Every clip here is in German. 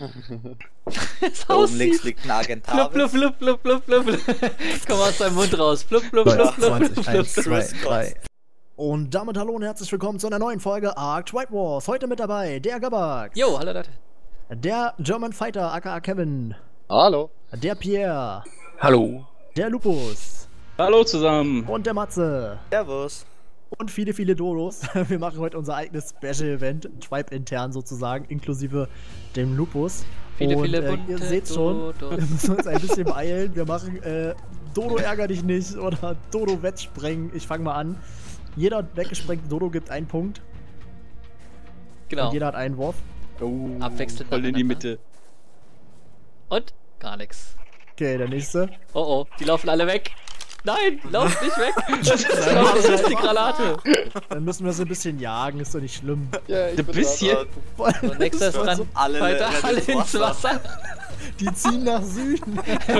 Da oben links liegt ein Agentavis. Flup, flup, flup, flup, flup. Komm aus deinem Mund raus. Flup, flup, flup, flup, 20, flup, 1, flup. 2, 3. Und damit hallo und herzlich willkommen zu einer neuen Folge Ark Tribe Wars. Heute mit dabei der Gabax. Jo, hallo Leute. Der German Fighter aka Kevin. Hallo. Der Pierre. Hallo. Der Lupus. Hallo zusammen. Und der Matze. Servus. Und viele, viele Dodos. Wir machen heute unser eigenes Special-Event, Tribe-intern sozusagen, inklusive dem Lupus. Viele, und, viele bunte ihr seht schon, Dodos. wir müssen uns ein bisschen beeilen. Wir machen Dodo ärger dich nicht oder Dodo wettsprengen. Ich fange mal an. Jeder weggesprengte Dodo gibt einen Punkt. Genau. Und jeder hat einen Wurf. Oh, Abwechselnd voll in die nacheinander. Mitte. Und? Gar nichts. Okay, der nächste. Oh oh, die laufen alle weg. Nein, lauf nicht weg. Das ist die Granate. Dann müssen wir so ein bisschen jagen, ist doch nicht schlimm. Ja, ich Ein bin bisschen. So, nächster ist dran. Alle Weiter, rennen alle ins ins Wasser. Die ziehen nach Süden.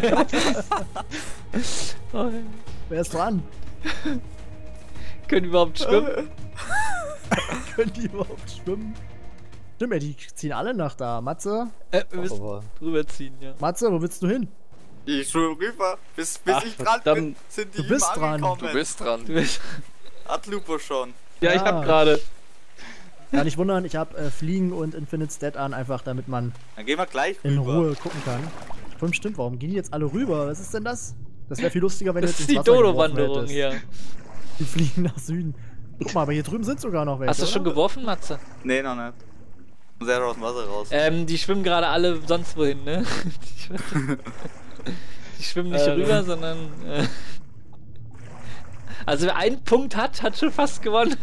Oh, Wer ist dran? können die überhaupt schwimmen? Können die überhaupt schwimmen? Stimmt, ja, die ziehen alle nach da. Matze? Wir müssen aber rüberziehen, ja. Matze, wo willst du hin? Ich schwimme rüber. Bis Ach, ich dran bin, verdammt. sind die Du bist immer dran. angekommen. du bist dran. Du bist Hat Lupo schon. Ja, ich Ja. hab gerade. Ja, nicht wundern, ich habe Fliegen und Infinite Stat an, einfach damit man Dann gehen wir gleich in rüber. Ruhe gucken kann. Stimmt, stimmt, warum gehen die jetzt alle rüber? Was ist denn das? Das wäre viel lustiger, wenn du das jetzt ist ins die Wasser geworfen Dodo-Wanderung hättest. hier. Die fliegen nach Süden. Guck mal, aber hier drüben sind sogar noch welche. Hast du schon oder? geworfen, Matze? Nee, noch nicht. Sehr aus dem Wasser raus. Die schwimmen gerade alle sonst wohin, ne? Die schwimmen nicht rüber, sondern. Also wer einen Punkt hat, hat schon fast gewonnen.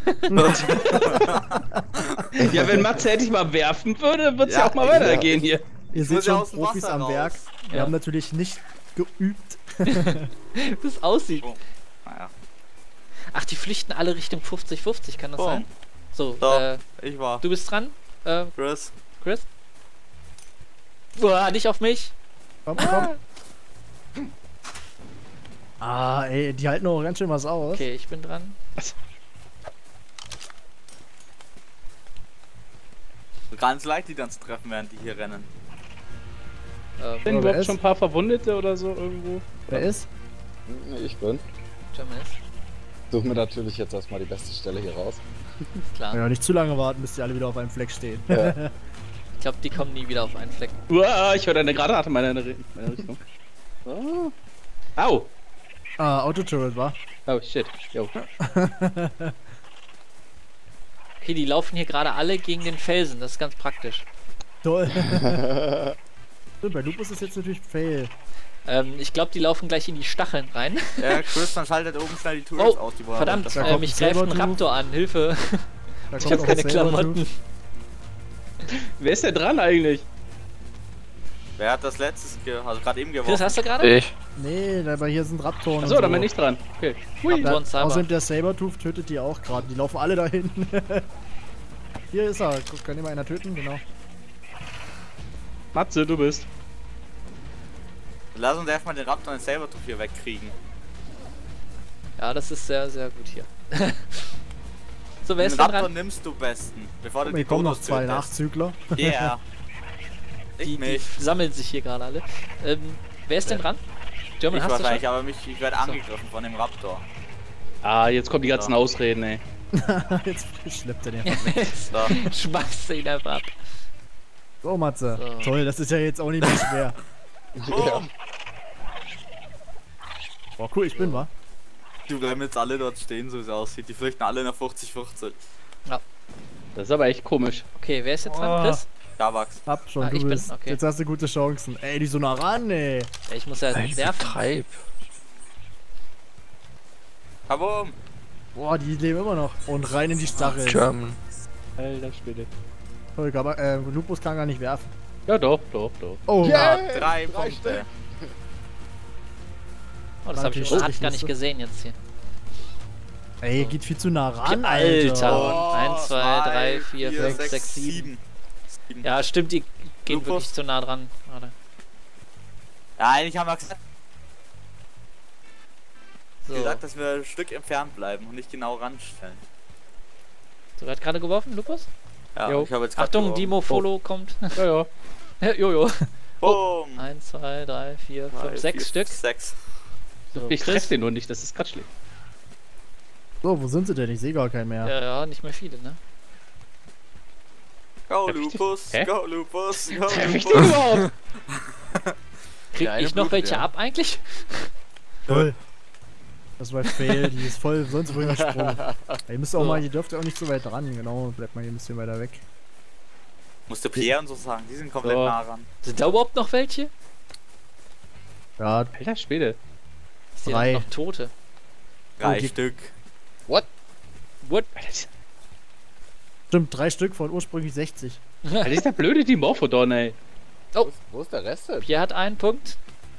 Ja, wenn Matze endlich mal werfen würde, wird's ja, Ja, auch mal weitergehen hier. Ihr muss seht ja schon aus dem Profis Wasser am raus. Werk. Wir Ja. haben natürlich nicht geübt. Wie das aussieht. Oh. Naja. Ach, die flüchten alle Richtung 50-50, kann das Oh. sein? So, So, ich war. du bist dran, Chris. Chris? Uah, nicht auf mich. Komm, komm. Ah, ey, die halten auch ganz schön was aus. Okay, ich bin dran. Ganz leicht, die dann zu treffen, während die hier rennen. Sind wer überhaupt ist? schon ein paar Verwundete oder so irgendwo? Wer ist? Ich bin. German ist Suche mir natürlich jetzt erstmal die beste Stelle hier raus. klar. Ja, nicht zu lange warten, bis die alle wieder auf einem Fleck stehen. Ja. Ich glaube, die kommen nie wieder auf einen Fleck. Uah, ich höre eine Granate in meiner Richtung. Au! Ah, Autoturret, wa? Oh shit. Jo. Okay, die laufen hier gerade alle gegen den Felsen, das ist ganz praktisch. Toll. Stimmt, bei Lupus ist jetzt natürlich Fail. Ich glaube, die laufen gleich in die Stacheln rein. Ja, Chris, dann schaltet oben schnell die Turrets Oh, aus. Die wollen verdammt, runter. Da kommt mich ein greift ein Sabertooth. Raptor an, Hilfe. Da Ich kommt habe auch keine ein Sabertooth. Klamotten. Wer ist denn dran eigentlich? Wer hat das letztes also gerade eben Chris, geworfen? hast du gerade? Ich. Nee, aber hier sind Raptoren. Achso, und da so. bin ich dran. Okay. Raptor und Cyber. Außerdem der Sabertooth tötet die auch gerade. Die laufen alle dahin. Hier ist er. Guck, kann immer einer töten? Genau. Matze, du bist. Lass uns erstmal den Raptor und den Sabertooth hier wegkriegen. Ja, das ist sehr, sehr gut hier. So, wer Den ist denn Raptor dran? nimmst du besten, bevor du Hier kommen noch Dodos zwei tötest. Nachzügler. Yeah. Die Ich mich. sammeln sich hier gerade alle. Wer ist denn dran? German, Ich hast du schon? wahrscheinlich, aber ich werde angegriffen von dem Raptor. Ah, jetzt kommen die ganzen Ausreden, ey. Jetzt schleppt er den einfach weg. So. Schmeißt ihn einfach ab. So, Matze. So. Toll, das ist ja jetzt auch nicht mehr schwer. Ja. Boah, cool, ich bin, wa? Die bleiben jetzt alle dort stehen, so wie es aussieht. Die flüchten alle nach 50-50. Das ist aber echt komisch. Okay, wer ist jetzt dran? Oh. Chris? Gavax. Hab schon, Ah, du ich bin, bist. okay. Jetzt hast du gute Chancen. Ey, die so nah ran, ey. Ja, ich muss ja werfen. Treib. Kabum! Boah, die leben immer noch. Und rein in die Stachel. German. Alter Schwede. Toll, aber Lupus kann gar nicht werfen. Ja, doch, doch, doch. Oh, Ja. Ja, 3 Punkte. Oh, das habe ich Natürlich überhaupt gar nicht nicht. gesehen jetzt hier. ey, geht viel zu nah ran, Alter. Oh, 1, 2, 3, 4, 5, 6, 6, 7. 7. Ja, stimmt, die gehen Lupus. wirklich zu nah dran. Gerade. Ja, eigentlich haben wir So, gesagt, dass wir ein Stück entfernt bleiben und nicht genau ranstellen. so wer hat gerade geworfen, Lupus? Ja, Jo. ich habe jetzt grad Achtung, geworfen. Dimo Follow kommt. Ja, ja. Jojo. Boom. 1, 2, 3, 4, 5, 6 Stück. 6. So, Ich Chris. treffe den nur nicht, das ist grad schlecht. So, wo sind sie denn? Ich sehe gar keinen mehr. Ja, nicht mehr viele, ne? Go Treff ich Lupus, Hä? go Lupus, go Treff ich Lupus. den überhaupt? Krieg Ja, eine ich noch Blut, welche ja. ab eigentlich? Toll. Das war Fail, die ist voll sonst wohin gesprungen. Ihr müsst auch So. mal, ihr dürft ja auch nicht so weit dran, genau. Bleibt mal hier ein bisschen weiter weg. Musste Pierre und so sagen, die sind komplett So. nah ran. Sind da überhaupt noch welche? Ja, Alter Schwede. Ich sehe 3. noch Tote. 3 die- Stück. What? Alter, stimmt, 3 Stück von ursprünglich 60. das ist der blöde Dimorphodon, ey. Wo ist der Rest denn? Pierre hat einen Punkt.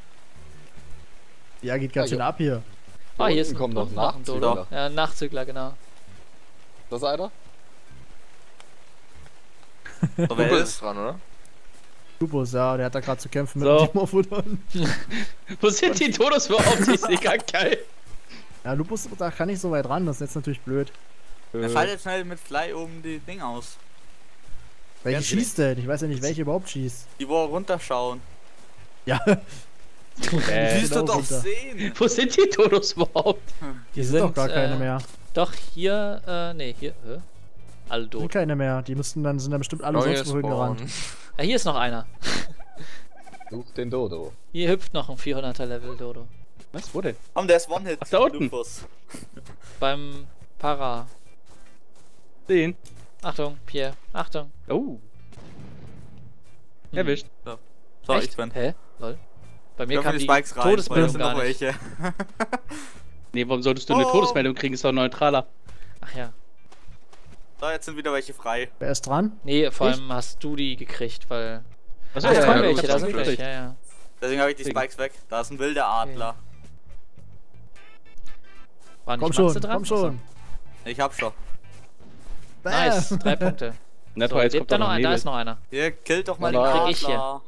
Ja, geht ganz Ja, schön ab hier. Ah, hier ist unten kommt noch ein Nachzügler. Dodo. Ja, ein Nachzügler, genau. Das ist einer? So, wer Lupus ist? ist dran, oder? Lupus, ja, der hat da gerade zu kämpfen mit So. dem Dimorphodon. Wo sind die Todos überhaupt? Die ist egal geil. Ja, Lupus, da kann ich so weit ran, das ist jetzt natürlich blöd. Er fällt jetzt schnell mit Fly oben die Ding aus. Welche Ganz schießt denn? Ich weiß ja nicht, welche überhaupt schießt. Die wo runterschauen. Ja, Siehst du genau doch runter. sehen. Wo sind die Todos überhaupt? Hier sind doch gar keine mehr. Doch, hier, nee, hier, alle Sind tot. keine mehr. Die müssten dann, sind dann bestimmt alle Neue sonst wohin gerannt. Spawn. Ja, hier ist noch einer. Such den Dodo. Hier hüpft noch ein 400er Level Dodo. Was, wo denn? Komm, der ist One-Hit. Ach, da unten. Lupus. Beim Para. Den. Achtung, Pierre. Achtung. Oh. Erwischt. So, Echt? ich bin. Hä? Lol. Bei mir Ich kam die die Spikes rein, weil das Todesmeldung sind gar noch nicht. welche. Nee, warum solltest du eine Oh. Todesmeldung kriegen? Ist doch neutraler. Ach ja. So, jetzt sind wieder welche frei. Wer ist dran? Nee, vor allem hast du die gekriegt, weil... Achso, Ach, da ja, kommen ja, welche, du da hast sind die welche, gekriegt. ja, ja. Deswegen habe ich die Spikes weg. Da ist ein wilder Adler. War nicht Komm schon, Matze dran? komm schon. Ich hab schon. Nice, Bam. 3 Punkte. Na So, toll, jetzt lebt kommt da doch noch noch einer, da Nebel. ist noch einer. Hier, killt doch mal Den den krieg ich hier. Adler.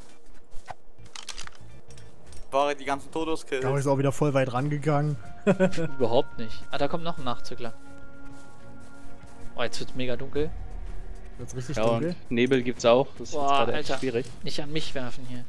Bevor die ganzen Todos killt. Da ist auch wieder voll weit rangegangen. Überhaupt nicht. Ah, da kommt noch ein Nachzügler. Oh, jetzt wird's mega dunkel. Wird's richtig Ja, dunkel. und Nebel gibt's auch. Das ist Boah, jetzt gerade echt Alter. schwierig. Nicht an mich werfen hier.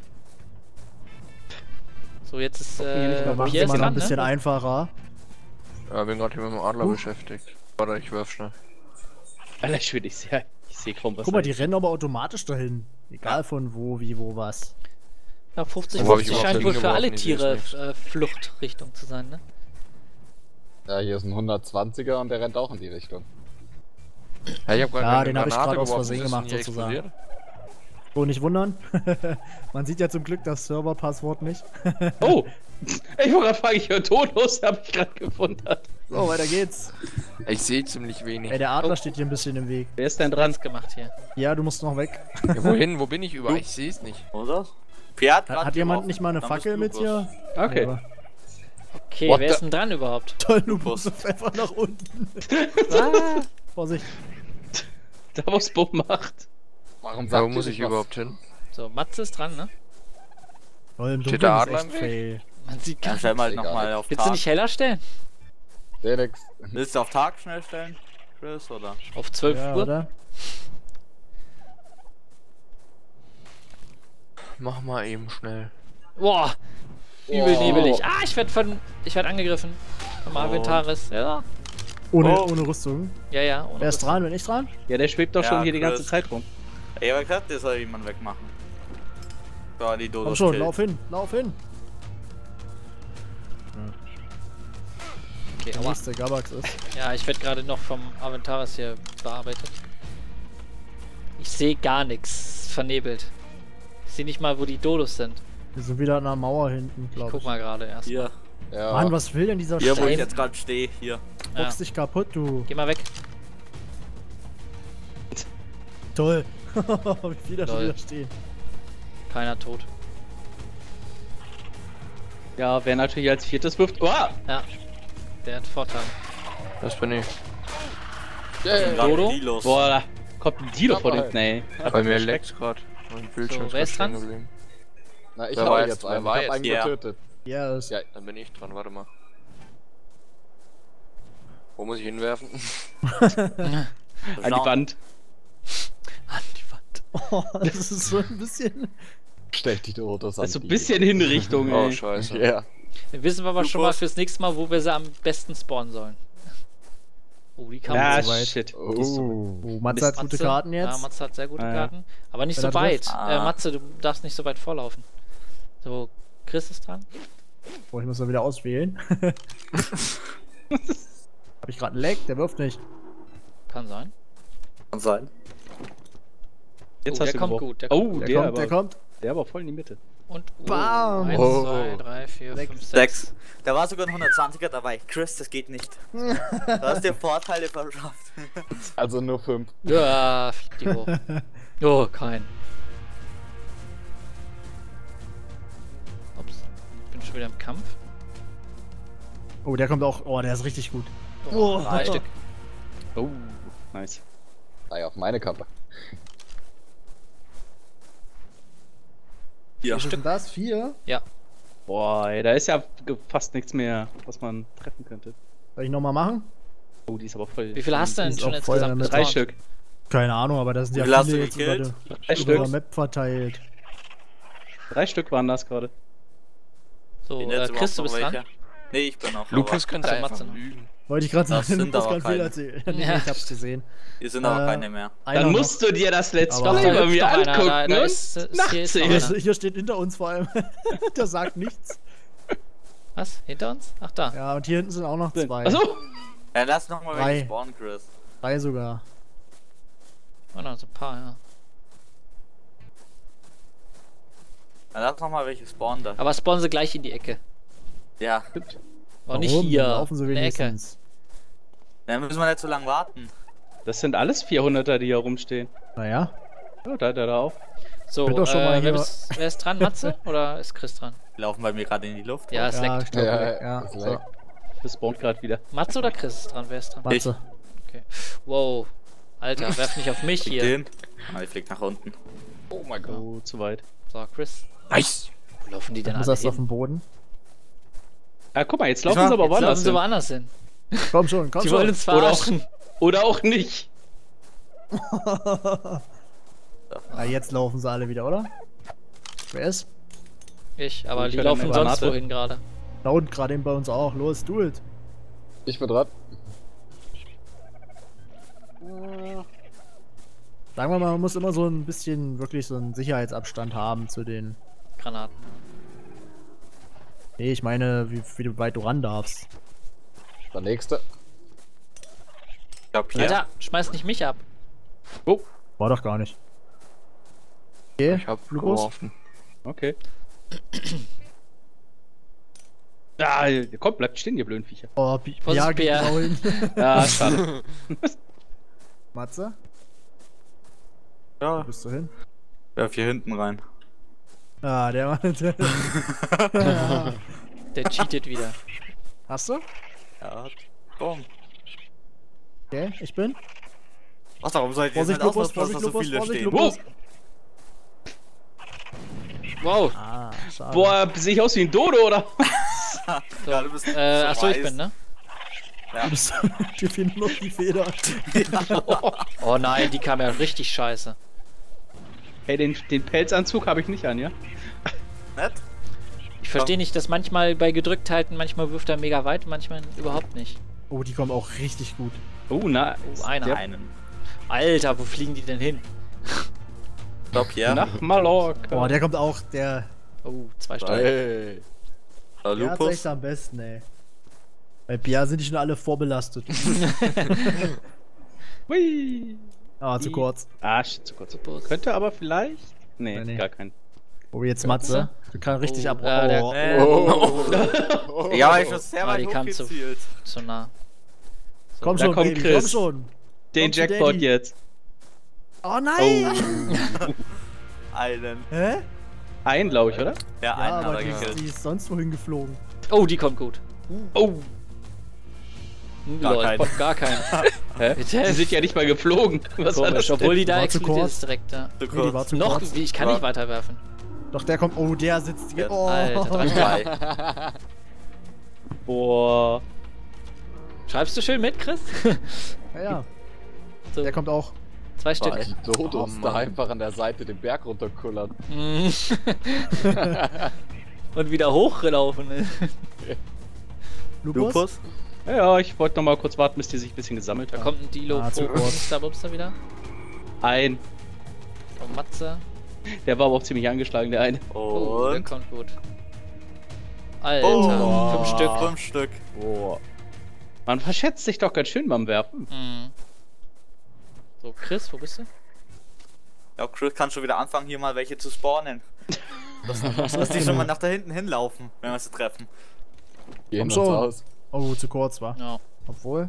So, jetzt ist, hier nicht Da mehr machen Pierre wir ist mal noch dran, ein bisschen ne? einfacher. Ja, bin gerade hier mit dem Adler beschäftigt. Warte, ich werf schnell. Alter Schwede, ich seh kaum was. Guck mal, ey. die rennen aber automatisch dahin. Egal von wo, wie, wo, was. Ja, 50-50 Wo hab ich überhaupt scheint wohl für hingeworfen? alle Ich seh's Tiere nicht. Fluchtrichtung zu sein, ne? Ja, hier ist ein 120er und der rennt auch in die Richtung. Ja, ich hab gerade Ja, eine den hab ich Granate gerade aus geworfen, Versehen ist gemacht, nicht sozusagen. explodiert? So, nicht wundern. Man sieht ja zum Glück das Serverpasswort nicht. Oh! Ich wollte gerade fragen, ich höre Todos, hab ich gerade gewundert. So, weiter geht's. Ich sehe ziemlich wenig. Ey, der Adler steht hier ein bisschen im Weg. Wer ist denn dran? Ganz gemacht hier. Ja, du musst noch weg. Ja, wohin? Wo bin ich überall? Ich sehe es nicht. Oder? Pierre hat, grad Hat jemand geworfen. nicht mal eine Dann Fackel mit bist du hier? Okay. Ja, Okay, What wer the- ist denn dran überhaupt? toll, du Lupus. musst einfach nach unten. Ah, Vorsicht. Da was Bumm macht. Warum Ja, sagt wo ihr muss nicht ich was? überhaupt hin? so, Matze ist dran, ne? Toll, im Steht Dunkeln der ist Adler echt im Weg? fail. Man sieht gar Dann nicht. stellen wir halt Egal. nochmal auf Willst du Tag. nicht heller stellen? Felix. Willst du auf Tag schnell stellen, Chris, oder? Auf 12 Ja, Uhr? oder? Mach mal eben schnell. Boah, übel Oh. nebelig. Ah, ich werd angegriffen. Vom Aventaris. Ja, Ohne, Oh. ohne Rüstung. ja. ohne Wer ist Rüstung. dran? Bin ich dran? Ja, der schwebt doch Ja, schon hier die ganze Chris. Zeit rum. Ey, aber gesagt, der soll jemand wegmachen. So, die Dodos Komm schon, killt. lauf hin, lauf hin. Okay, Der aua. nächste Gabax ist. Ja, ich werde gerade noch vom Aventaris hier bearbeitet. Ich sehe gar nichts. Vernebelt. Ich sehe nicht mal, wo die Dodos sind. Wir sind wieder an der Mauer hinten, Ich glaube guck ich. mal gerade erst. Hier, Ja. Mann, was will denn dieser hier wo ich Stein? jetzt gerade stehe, hier. Ja. Box dich kaputt, du. Geh mal weg. Toll. Wie viele da schon Lol. wieder stehen. Keiner tot. Ja, wer natürlich als viertes wirft. Oh! Ja. Der hat Vorteil. Das bin ich. Yeah. Gerade Dodo? die los. Boah, da kommt ein Dilo von Aber hinten, ey. Bei mir leckt's gerade. Mein Bildschirm wer ist grad stehen dran? geblieben. Na, ich Wer hau war jetzt jetzt- wer einen. Ich war hab jetzt? einen Ja. getötet. Ja, das Ja, Dann bin ich dran, warte mal. Wo muss ich hinwerfen? An die Wand. An die Wand. Oh, das ist so ein bisschen... Stell die Autos an. Also ein die- bisschen Hinrichtung, Oh, ey. scheiße. Ja. Dann wissen wir aber schon mal fürs nächste Mal, wo wir sie am besten spawnen sollen. Oh, die kam Ja, so weit. shit. Oh, Matze hat gute Matze. Karten Ja, jetzt. Matze hat sehr gute Ah, ja. Karten. Aber nicht Wenn so er weit. trifft. Matze, du darfst nicht so weit vorlaufen. So, Chris ist dran. Oh, ich muss mal wieder auswählen. Hab ich gerade einen Leck? Der wirft nicht. Kann sein. Kann sein. Jetzt Oh, hast der du kommt gebrochen. gut, der Oh, Der der, kommt, aber, der kommt. der aber voll in die Mitte. Und Bam! 1, Oh. 2, 3, 4, 5, 6. 6. Da war sogar ein 120er dabei. Chris, das geht nicht. Du hast dir Vorteile verschafft. Also nur 5. Ja, fliegt die hoch. Oh, kein. Ups. Ich bin schon wieder im Kampf. Oh, der kommt auch. Oh, der ist richtig gut. Oh, 3 Stück. Oh, nice. Sei auf meine Kappe. Ja. Was ist denn das? 4? Boah, ey, da ist ja fast nichts mehr, was man treffen könnte. Soll ich nochmal machen? Oh, die ist aber voll. Wie viele hast du denn ist schon auch voll insgesamt damit. 3 gespawnt? Stück. Keine Ahnung, aber das sind ja Wie viel hast viele du jetzt über gekillt? der, 3 über der Stück. Map verteilt. 3 Stück waren das gerade. So, Bin jetzt Chris, du überhaupt bist noch dran. welche? Nee, ich bin noch. Lupus könnte Matze einfach noch. lügen. Wollte ich gerade Das sagen, sind du musst aber keinen Fehler keine. erzählen. Ja. Nee, ich hab's gesehen. Hier sind aber Äh, keine mehr. Einer Dann noch. musst du dir das Let's Aber- Play Da bei hüpft mir noch einer, angucken da und ist hier ist noch nachzählen. einer. Hier steht hinter uns vor allem. Der sagt nichts. Was? Hinter uns? Ach, da. Ja, und hier hinten sind auch noch 2. Achso, Ja, lass noch mal 3. welche spawnen, Chris. 3 sogar. Oh, noch so ein paar, ja. Ja, lass noch mal welche spawnen da. Aber spawnen sie gleich in die Ecke. Ja. Aber nicht Warum? hier. Dann laufen sie in der Ecke. wenigstens. Dann müssen wir nicht so lange warten. das sind alles 400er, die hier rumstehen. Naja. Oh, da auch. So, Könnt doch schon mal hier- wer ist dran? Matze? Oder ist Chris dran? Die laufen bei mir gerade in die Luft. Ja, es Ja, leckt. ich glaube, Ja, ja. das So, leckt. Das spawnt gerade wieder. Matze oder Chris ist dran? Wer ist dran? Matze. Okay. Wow. Alter, werf nicht auf mich Fliegt hier. den. Ah, ich flieg nach unten. Oh mein Gott. Oh, zu weit. So, Chris. Nice! Wo laufen die denn Du alle saßt auf hin? dem Boden. Ah, guck mal, jetzt laufen Ja, sie aber Jetzt laufen woanders sie hin. woanders hin. Komm schon, komm Die schon. wollen uns Oder auch, verarschen. oder auch nicht. Ja, jetzt laufen sie alle wieder, oder? Wer ist? Ich, aber Ich die höre laufen eine sonst Granate. wohin gerade. Da unten gerade eben bei uns auch. Los, do it. Ich bin dran. Sagen wir mal, man muss immer so ein bisschen wirklich so einen Sicherheitsabstand haben zu den. Granaten. Nee, ich meine, wie weit du ran darfst. Der nächste. Ich glaub hier. Alter, schmeiß nicht mich ab. Oh, War doch gar nicht. Okay, Ich hab Lupus? geworfen. okay. Ah, komm, bleibt stehen, ihr blöden Viecher. Oh, ja, Vorsicht, Bär. genau hin. Ah, schade. Matze, Ja, wo bist du hin? werf hier hinten rein. Ah, der war. Ja. Der cheatet wieder. Hast du? Ja, komm. Okay, ich bin. Was, warum seid ihr jetzt Vorsicht, nicht Lupus, aufpassen, dass Vorsicht, da so Lupus, viele Vorsicht, stehen? Lupus. Wow. Ah, schade. Boah, sehe ich aus wie ein Dodo, oder? So. Ja, du bist so Achso, ich weiß. bin, ne? Du bist, dir fehlen nur noch die Feder. Oh nein, die kam ja richtig scheiße. Hey, den Pelzanzug habe ich nicht an, ja? Nett? Ich verstehe nicht, dass manchmal bei Gedrückthalten, manchmal wirft er mega weit, manchmal überhaupt nicht. Oh, die kommen auch richtig gut. Oh, na. Oh, einer. Einen. Alter, wo fliegen die denn hin? Stopp hier. Nach Mallorca. Boah, der kommt auch, der. Oh, 2 Stück. Hey. Der hat's echt am besten, ey. Bei Pierre sind die schon alle vorbelastet. Hui. Ah, zu kurz. Ah, shit, zu kurz. Bus. Könnte aber vielleicht. Nee, Nee. gar kein. Oh, jetzt Matze. Du kannst richtig Oh, ab. ja, der- Oh. Ja, aber ich bin sehr Ah, die weit kam zu, hochgezielt. zu nah. So. Komm Da schon, kommt Baby, Chris. komm schon. Den Komm zu Jackpot Daddy. jetzt. Oh nein! Einen. Hä? Ein, glaube ich, oder? Ja, Ja, einen hat aber er die gekillt. ist sonst wohin geflogen. Oh, die kommt gut. Oh. Gar Lol, keinen. gar keinen. Hä? Bitte? Die sind ja nicht mal geflogen. Was war das Komisch, obwohl die denn? da War zu explodiert kurz. ist direkt, ja. Zu Nee, die war kurz. zu Noch, kurz. ich kann Ja. nicht weiterwerfen. Doch, der kommt. Oh, der sitzt hier. Ja, Oh. Alter, Drei. Boah. Schreibst du schön mit, Chris? Ja, ja. So. Der kommt auch. 2 Stück. Bye. Die Dodos Oh, da Mann. einfach an der Seite den Berg runterkullern. Mhm. Und wieder hochgelaufen. Ne? Lupus? Ja, ich wollte noch mal kurz warten, bis die sich ein bisschen gesammelt Da haben. kommt ein Dilo Ah, zu vor kurz. Bumster wieder. Ein. Von Matze. Der war aber auch ziemlich angeschlagen, der eine. Oh, der Und. kommt gut. Alter, Oh, 5 Stück. 5 Stück. Oh. Man verschätzt sich doch ganz schön beim Werfen. Mhm. So, Chris, wo bist du? Ja, Chris kann schon wieder anfangen, hier mal welche zu spawnen. Dass die schon mal nach da hinten hinlaufen, wenn wir sie treffen. Gehen Komm uns schon. aus. Oh, zu kurz war. Ja. Obwohl.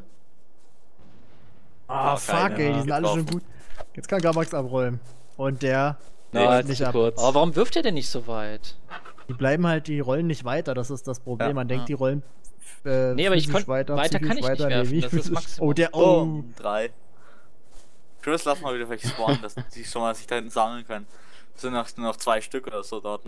Ah, Ja, fuck, keine ey, die sind alle schon getroffen. gut. Jetzt kann Gabax abrollen. Und der Na, nicht zu ab. kurz. Aber warum wirft er denn nicht so weit? Die bleiben halt, die rollen nicht weiter, das ist das Problem. Ja. Man denkt, Ja. die rollen Nee, aber ich physisch weiter kann psychisch ich nicht werfen, wie das ist physisch? Maximum. Oh, der, Oh, oh. 3. Chris, lass mal wieder welche spawnen, dass die schon mal sich da hinten sammeln können. Es sind nur noch 2 Stück oder so dort.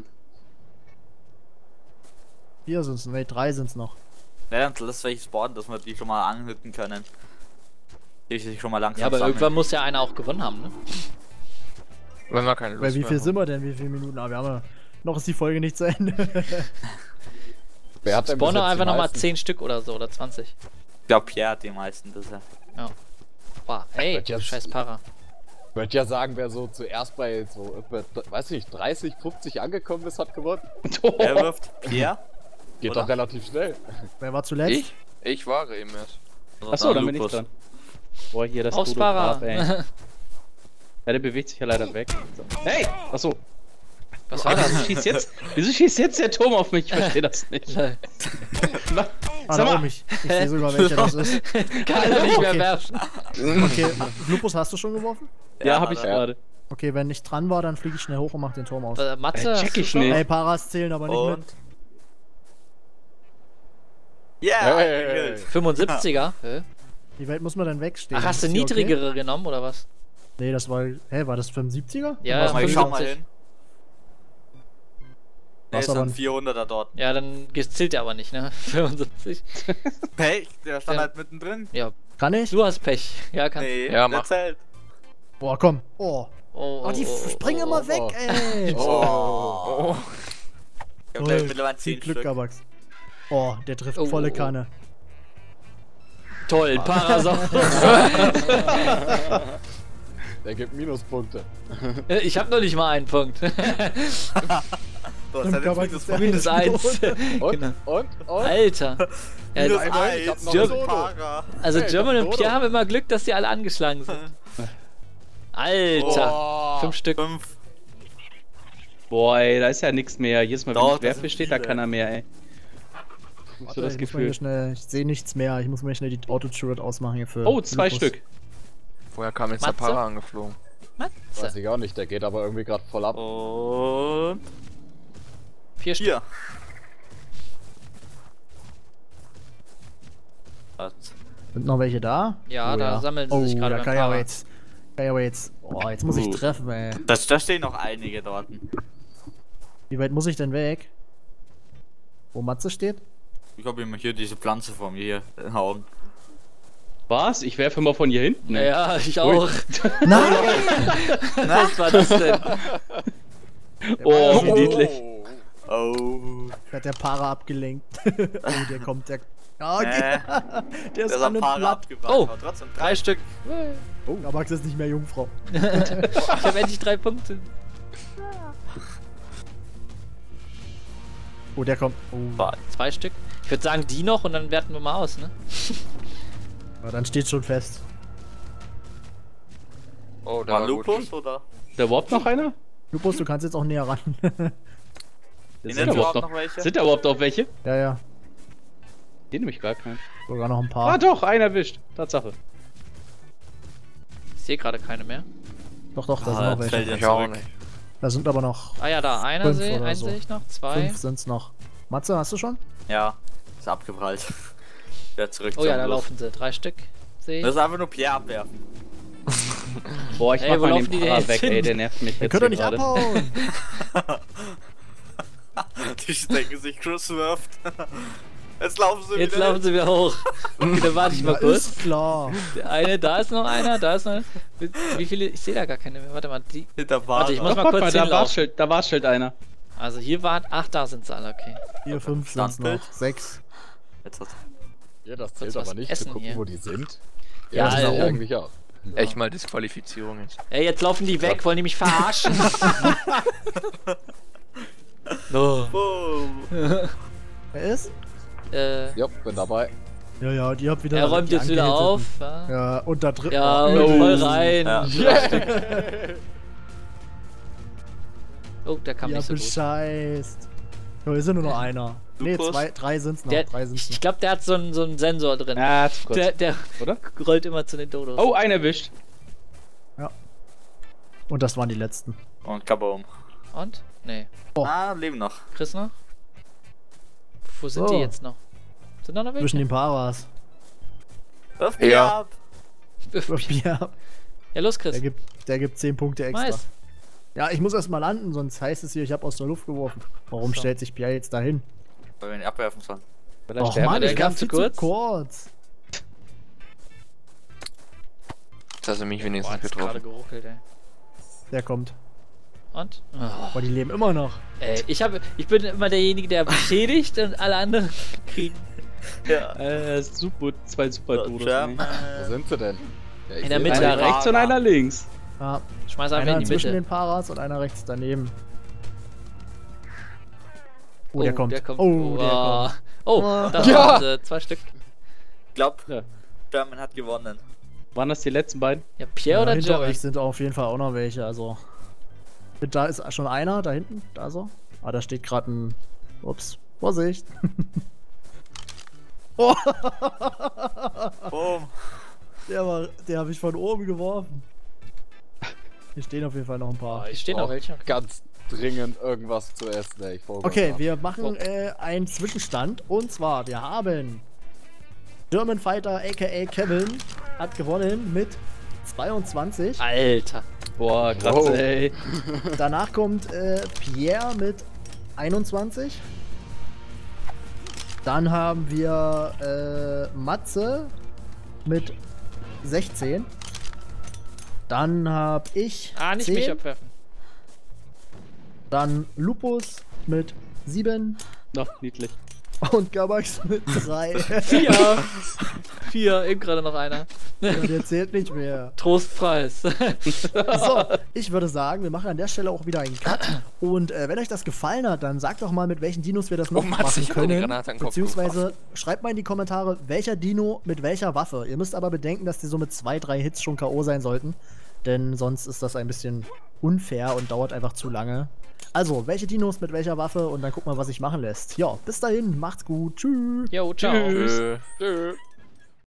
4 sind's, nee, 3 sind's noch. Ja, dann lass welche spawnen, dass wir die schon mal anhütten können. Die sich schon mal langsam Ja, aber sammeln. irgendwann muss ja einer auch gewonnen haben, ne? Wenn wir keine Lust Weil wie mehr viel haben. sind wir denn? Wie viele Minuten? Ah, wir haben ja. Noch ist die Folge nicht zu Ende. Wer hat denn bis Spawner jetzt die einfach nochmal meisten? 10 Stück oder so, oder 20. Ich glaube, Pierre hat die meisten, das ist ja. Boah, ey, wird jetzt- scheiß Para. Ich würde ja sagen, wer so zuerst bei so, weiß nicht, 30, 50 angekommen ist, hat gewonnen. Wer wirft? Pierre? Geht Oder? doch relativ schnell. Wer war zuletzt? Ich war eben erst. Achso, dann bin ich dran. Boah, hier das Aufs Dodo Para. Grab, ey. Ja, der bewegt sich ja leider weg. So. Hey! Achso. Was war das? Wieso schießt jetzt der Turm auf mich? Ich verstehe das nicht. Lol. Na, Ah, sag da mal. oben, ich sehe sogar, welcher das ist. Kann er nicht mehr Okay. werfen. Okay, Lupus, hast du schon geworfen? Ja, hab ich hat er. gerade. Okay, wenn ich dran war, dann fliege ich schnell hoch und mach den Turm aus. Matze, check hast du ich schon? nicht. Ey, Paras zählen aber nicht Und. mit. Ja, Hey. gekillt. 75er? Hä? Wie weit muss man denn wegstehen? Ach, hast du Ist die niedrigere genommen, oder was? Okay? Nee, das war. Hä, war das 75er? Ja, Warte mal, ich schau mal 75. hin. Ne, Was es sind aber- 400er dort. Ja, dann zählt er aber nicht, ne? 75. Pech, der stand Ja. halt mittendrin. Ja, Kann ich? du hast Pech. Ja, kannst Nee, Ja, der mach. zählt. Boah, komm. Oh. Oh, Oh, die springen immer weg, oh. ey. Oh. Ich hab Oh, mittlerweile viel 10 Glück, Stück. Gabax. Oh, der trifft Oh, volle oh, oh. Kanne. Toll, Parasaurus. Der gibt Minuspunkte. Ich hab noch nicht mal einen Punkt. So, das hat Gabax jetzt ist der Minus 1. Und? Genau. Und? Alter. minus Ja, 1. ich hab noch German- Dodo. also Hey, German und Dodo. Pierre haben immer Glück, dass die alle angeschlagen sind. Alter. Oh. 5 Stück. 5. Boah, ey, da ist ja nichts mehr. Jedes Mal, wenn Doch, ich das werfe, sind steht da viele. keiner mehr, ey. So Warte, das ich muss mal hier Gefühl. schnell, ich sehe nichts mehr. Ich muss mir schnell die Auto-Turret ausmachen hier für. Oh, 2 Lupus. Stück. Woher kam jetzt Matze? der Para angeflogen? Weiß Matze. ich auch nicht, der geht aber irgendwie gerade voll ab. Und 4 Stück. hier. Was? Sind noch welche da? Ja, Oh, da sammeln sie oh, sich gerade da beim kann ich aber Para. jetzt. Kann ich aber jetzt. Oh, jetzt muss ich treffen, ey. Da stehen noch einige dort. Wie weit muss ich denn weg? Wo Matze steht? Ich hab immer hier diese Pflanze vor mir hier hauen. Was? Ich werfe mal von hier hinten, ey. Ja, ich auch. Nein! Was war das denn? Oh, wie niedlich. Oh. Hat der Para abgelenkt. Oh, der kommt, der. Ja, okay. Der Der ist ist an am und Fahrer platt. abgebracht. Oh. Aber trotzdem 3 Stück. Aber Max ist nicht mehr Jungfrau. Ich hab endlich 3 Punkte. Oh, der kommt. Oh. 2 Stück. Ich würde sagen, die noch und dann werten wir mal aus, ne? Aber dann steht schon fest. Oh, der War war gut. Lupus oder? Da überhaupt noch einer? Lupus, du kannst jetzt auch näher ran. In Sind der da überhaupt überhaupt noch, noch welche? sind da überhaupt noch welche? Ja, ja. Den nehme ich gar keinen. Sogar noch ein paar. Ah doch, einen erwischt. Tatsache. Ich sehe gerade keine mehr. Doch, doch, da sind Ah, noch jetzt welche. fällt er Ich auch zurück. nicht. Da sind aber noch Ah ja, da, einer 5 sehe oder einen so. sehe ich noch, 2. 5 sind's noch. Matze, hast du schon? Ja, ist abgeprallt. Wieder zurück Oh ja, zum da Bus. laufen sie. 3 Stück. Sehe Das ich. ist einfach nur Pierre abwerfen. Boah, ich Ey, mach wo mal laufen den die Para denn weg, hin? ey, der nervt mich Ihr jetzt könnt doch hier nicht gerade. abhauen! Die denken sich, Chris wirft. Jetzt laufen sie Jetzt wieder. laufen sie wieder hoch. Okay, dann warte ich mal Ja, kurz. ist klar. Der eine, da ist noch einer, da ist noch. Wie viele? Ich sehe da gar keine mehr. Warte mal, die. Hinter Warte, ich muss Doch, mal guck kurz mal, da war hinlaufen. Schild, da war Schild einer. Also hier waren. Ach, da sind sie alle, okay. 4, 5 sind's Standbild. noch. 6. Jetzt hat's. Ja, das Kurz zählt was aber nicht, essen zu gucken, hier. wo die sind. Ja, das ist da ja oben. eigentlich auch. Echt mal Disqualifizierung jetzt. Ey, jetzt laufen die weg, wollen die mich verarschen? No. Boom. Wer ist? Ja, bin dabei. Ja, ja, die habt wieder. Er räumt die jetzt wieder auf. Angehiteten. Ja, und da drin. Ja, Oh, und voll rein. Ja. Oh, der kam ja, nicht so gut. bescheißt. Ja, hier sind nur noch einer. Nee, Lupus. 3 sind's noch. Der, 3 sind's ich noch. glaube, der hat so einen Sensor drin. Ja, zu kurz. Der Oder? rollt immer zu den Dodos. Oh, einen erwischt. Und das waren die letzten. Und kaboom. Und? Nee. Ah, leben noch. Chris noch? Wo sind Oh. die jetzt noch? Sind da noch welche? Zwischen den Paras. Wirf Ja. mich ab. Ja, Ja, los, Chris. der gibt 10 Punkte extra. Mais. Ja, ich muss erstmal landen, sonst heißt es hier, ich habe aus der Luft geworfen. Warum So. stellt sich Pierre jetzt dahin? Weil wir ihn abwerfen sollen. Vielleicht Och sterben Mann, wir ich der kam ganz viel zu zu kurz. kurz. Jetzt hast du mich Boah, wenigstens hat's gerade getroffen. geruckelt, ey. Der kommt. Und? Oh. Aber die leben immer noch. Ey, ich bin immer derjenige, der beschädigt und alle anderen kriegen. Ja. Super, zwei super Dodos. German. Wo sind sie denn? Ja, ich In der seh Mitte. sie. Einer rechts und einer links. Ja, Schmeiß einfach einer in die zwischen Mitte. den Paras und einer rechts daneben. Oh, der kommt. Oh, der kommt. Oh, Oh. das Ja. waren sie. 2 Stück. Ich glaub, Ja. German hat gewonnen. Waren das die letzten beiden? Ja, Pierre oder hinter German? euch sind auf jeden Fall auch noch welche, also. Da ist schon einer, da hinten, da so. Ah, da steht gerade ein. Ups, Vorsicht. Oh, Boom. der habe ich von oben geworfen. Hier stehen auf jeden Fall noch ein paar. Oh, ich stehe noch brauch welche. Ganz dringend irgendwas zu essen, ey. Ich folge Okay, mal. wir machen einen Zwischenstand. Und zwar, wir haben German Fighter aka Kevin hat gewonnen mit 22. Alter. Boah, krass, Wow. ey. Danach kommt Pierre mit 21. Dann haben wir Matze mit 16. Dann habe ich Nicht 10. mich abwerfen. Dann Lupus mit 7 Noch niedlich. und Gabax mit 3. 4. 4, eben gerade noch einer. Ja, der zählt nicht mehr. Trostpreis. So, ich würde sagen, wir machen an der Stelle auch wieder einen Cut. Und wenn euch das gefallen hat, dann sagt doch mal, mit welchen Dinos wir das noch Mats, machen ich hab mir die können. Granate an den Kopf Beziehungsweise schreibt mal in die Kommentare, welcher Dino mit welcher Waffe. Ihr müsst aber bedenken, dass die so mit 2, 3 Hits schon K.O. sein sollten. Denn sonst ist das ein bisschen unfair und dauert einfach zu lange. Also, welche Dinos mit welcher Waffe und dann guck mal, was sich machen lässt. Ja, bis dahin, macht's gut. Tschüss. Jo, ciao. Tschüss. Tschö.